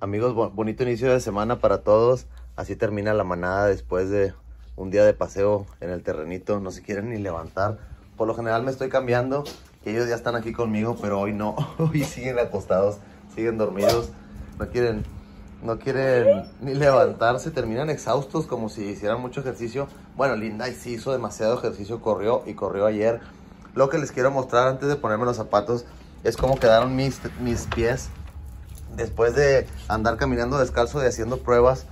Amigos, bonito inicio de semana para todos. Así termina la manada después de un día de paseo en el terrenito. No se quieren ni levantar. Por lo general me estoy cambiando. Ellos ya están aquí conmigo, pero hoy no. Hoy siguen acostados, siguen dormidos. No quieren ni levantarse. Terminan exhaustos como si hicieran mucho ejercicio. Bueno, Linda sí hizo demasiado ejercicio, corrió ayer. Lo que les quiero mostrar antes de ponerme los zapatos es cómo quedaron mis pies después de andar caminando descalzo y haciendo pruebas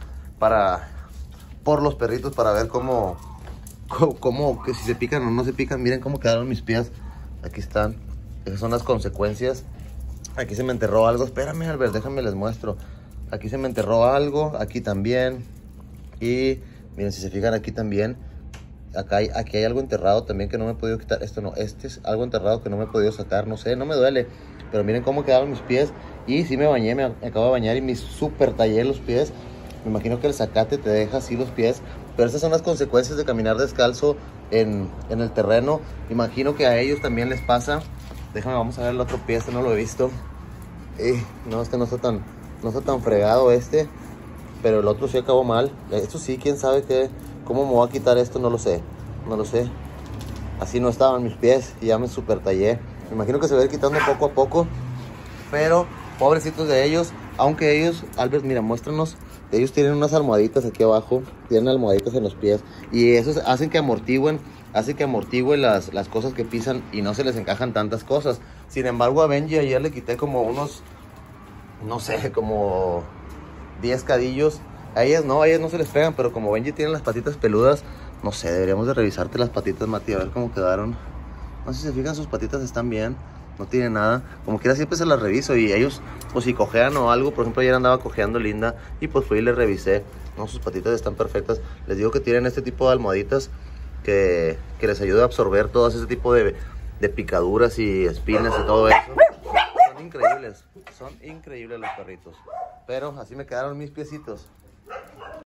por los perritos para ver cómo que si se pican o no se pican. Miren cómo quedaron mis pies. Aquí están. Esas son las consecuencias. Aquí se me enterró algo. Espérame, Albert, déjame les muestro. Aquí se me enterró algo. Aquí también. Y miren, si se fijan aquí también. Aquí hay algo enterrado también que no me he podido quitar. Esto no, este es algo enterrado que no me he podido sacar. No sé, no me duele. Pero miren cómo quedaron mis pies. Y sí me bañé, me acabo de bañar y me super tallé los pies. Me imagino que el zacate te deja así los pies. Pero estas son las consecuencias de caminar descalzo en el terreno. Imagino que a ellos también les pasa. Déjame, vamos a ver el otro pie. Este no lo he visto. No, este no está tan fregado este. Pero el otro sí acabó mal. Esto sí, quién sabe cómo me voy a quitar esto, no lo sé. Así no estaban mis pies y ya me super tallé. Me imagino que se va a ir quitando poco a poco. Pero pobrecitos de ellos. Aunque ellos, Albert, mira, muéstranos. Ellos tienen unas almohaditas aquí abajo. Tienen almohaditas en los pies. Y eso hacen que amortigüen las cosas que pisan y no se les encajan tantas cosas. Sin embargo, a Benji ayer le quité como unos, no sé, como 10 cadillos. A ellas no se les pegan, pero como Benji tiene las patitas peludas, no sé, deberíamos de revisarte las patitas, Mati, a ver cómo quedaron. No sé si se fijan, sus patitas están bien, no tienen nada. Como quiera siempre se las reviso y ellos, pues si cojean o algo, por ejemplo ayer andaba cojeando Linda y pues fui y les revisé. No, sus patitas están perfectas. Les digo que tienen este tipo de almohaditas que les ayuda a absorber todo ese tipo de picaduras y espinas y todo eso. Son increíbles los perritos. Pero así me quedaron mis piecitos.